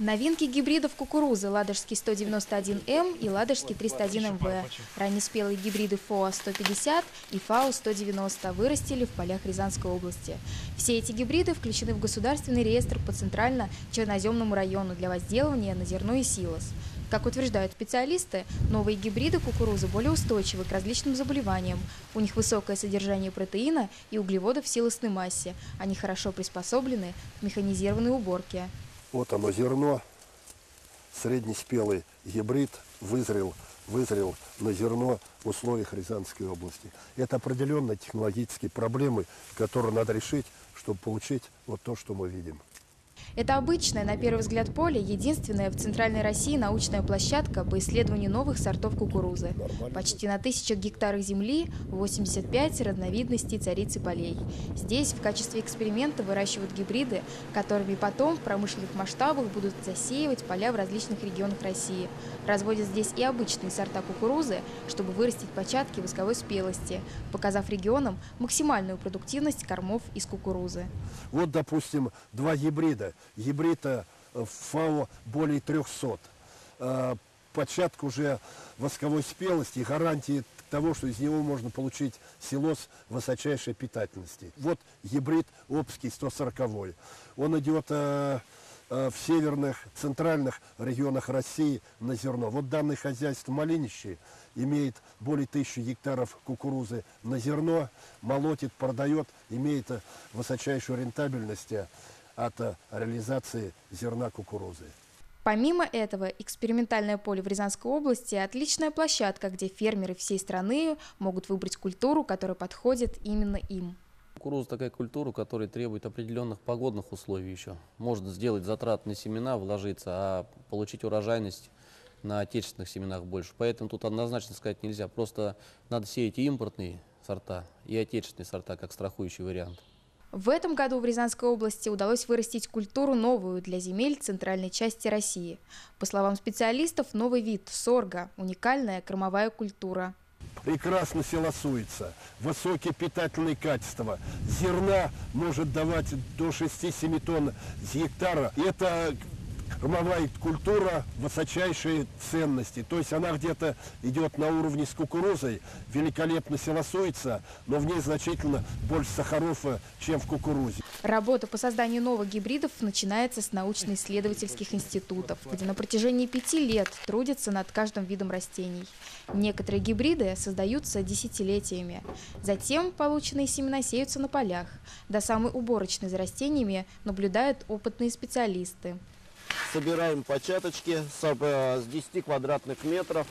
Новинки гибридов кукурузы Ладожский 191М и Ладожский 301МВ. Раннеспелые гибриды ФОА 150 и ФАУ 190 вырастили в полях Рязанской области. Все эти гибриды включены в государственный реестр по Центрально-Черноземному району для возделывания на зерно и силос. Как утверждают специалисты, новые гибриды кукурузы более устойчивы к различным заболеваниям. У них высокое содержание протеина и углеводов в силосной массе. Они хорошо приспособлены к механизированной уборке. Вот оно зерно, среднеспелый гибрид вызрел на зерно в условиях Рязанской области. Это определенно технологические проблемы, которые надо решить, чтобы получить вот то, что мы видим. Это обычное, на первый взгляд, поле, единственная в Центральной России научная площадка по исследованию новых сортов кукурузы. Почти на 1000 гектарах земли 85 разновидностей царицы полей. Здесь в качестве эксперимента выращивают гибриды, которыми потом в промышленных масштабах будут засеивать поля в различных регионах России. Разводят здесь и обычные сорта кукурузы, чтобы вырастить початки восковой спелости, показав регионам максимальную продуктивность кормов из кукурузы. Вот, допустим, два гибрида. Гибрида ФАО более 300. Початок уже восковой спелости и гарантии того, что из него можно получить силос высочайшей питательности. Вот гибрид Обский 140. Он идет в северных, центральных регионах России на зерно. Вот данное хозяйство Малинище имеет более 1000 гектаров кукурузы на зерно, молотит, продает, имеет высочайшую рентабельность от реализации зерна кукурузы. Помимо этого, экспериментальное поле в Рязанской области – отличная площадка, где фермеры всей страны могут выбрать культуру, которая подходит именно им. Кукуруза такая культура, которая требует определенных погодных условий еще. Можно сделать затрат на семена, вложиться, а получить урожайность на отечественных семенах больше. Поэтому тут однозначно сказать нельзя. Просто надо сеять и импортные сорта, и отечественные сорта, как страхующий вариант. В этом году в Рязанской области удалось вырастить культуру новую для земель центральной части России. По словам специалистов, новый вид сорга – уникальная кормовая культура. Прекрасно силосуется, высокие питательные качества. Зерна может давать до 6-7 тонн с гектара. Это кормовая культура высочайшей ценности. То есть она где-то идет на уровне с кукурузой, великолепно силосуется, но в ней значительно больше сахаров, чем в кукурузе. Работа по созданию новых гибридов начинается с научно-исследовательских институтов, где на протяжении 5 лет трудятся над каждым видом растений. Некоторые гибриды создаются десятилетиями. Затем полученные семена сеются на полях. До самой уборочной за растениями наблюдают опытные специалисты. Собираем початочки с 10 квадратных метров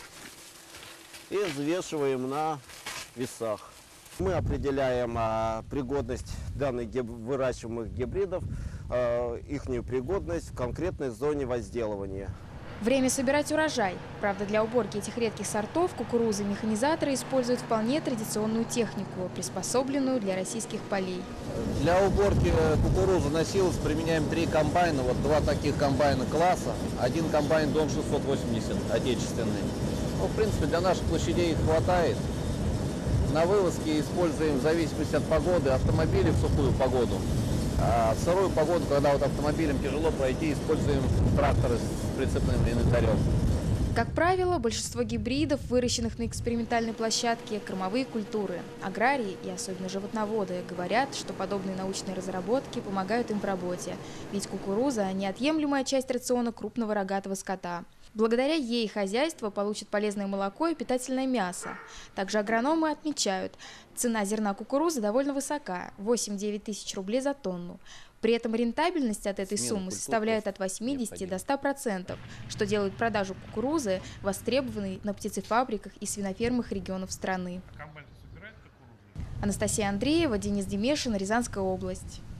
и взвешиваем на весах. Мы определяем пригодность данных выращиваемых гибридов, ихнюю пригодность в конкретной зоне возделывания. Время собирать урожай. Правда, для уборки этих редких сортов кукурузы механизаторы используют вполне традиционную технику, приспособленную для российских полей. Для уборки кукурузы на силос применяем 3 комбайна. Вот 2 таких комбайна класса. Один комбайн Дом 680, отечественный. Ну, в принципе, для наших площадей хватает. На вывозке используем в зависимости от погоды автомобили в сухую погоду. А в сырую погоду, когда вот автомобилям тяжело пройти, используем тракторы с прицепным инвентарем. Как правило, большинство гибридов, выращенных на экспериментальной площадке, кормовые культуры. Аграрии и особенно животноводы говорят, что подобные научные разработки помогают им в работе. Ведь кукуруза – неотъемлемая часть рациона крупного рогатого скота. Благодаря ей хозяйство получит полезное молоко и питательное мясо. Также агрономы отмечают, цена зерна кукурузы довольно высока – 8-9 тысяч рублей за тонну. При этом рентабельность от этой суммы составляет от 80 до 100%, что делает продажу кукурузы востребованной на птицефабриках и свинофермах регионов страны. Анастасия Андреева, Денис Демешин, Рязанская область.